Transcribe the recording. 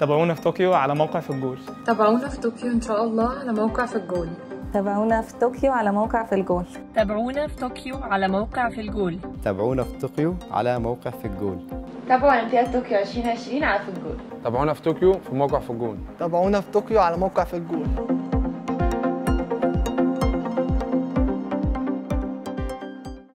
تابعونا في طوكيو على موقع في الجول. تابعونا في طوكيو إن شاء الله على موقع في الجول. تابعونا في طوكيو على موقع في الجول. تابعونا في طوكيو على موقع في الجول. تابعونا في طوكيو على موقع في الجول. تابعوا اولمبياد طوكيو 2020 على في الجول. تابعونا في طوكيو في موقع في الجول. تابعونا في طوكيو على موقع في الجول.